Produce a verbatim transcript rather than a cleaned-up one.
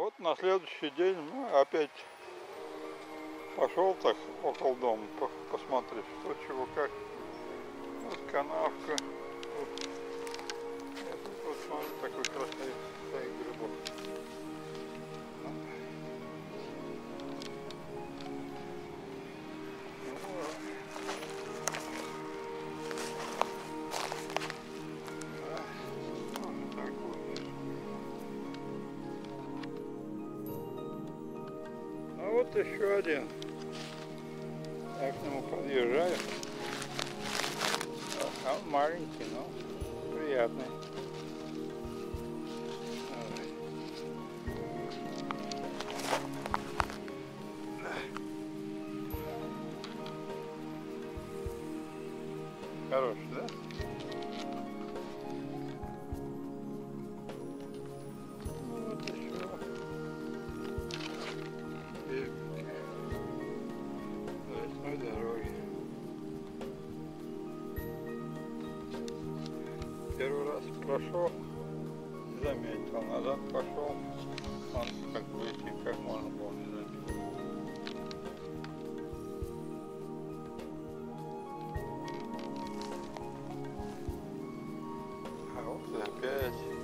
Вот на следующий день мы опять пошел так около дома посмотреть, что чего как. Вот канавка. Вот, вот смотри, такой красавец стоит грибок. А вот еще один. Я к нему подъезжаю. А он маленький, но приятный. Хороший, да? Вот еще. Лесной дороги. Первый раз прошел, не заметил, назад пошел, он как бы идти как можно было не заметить. А вот и опять.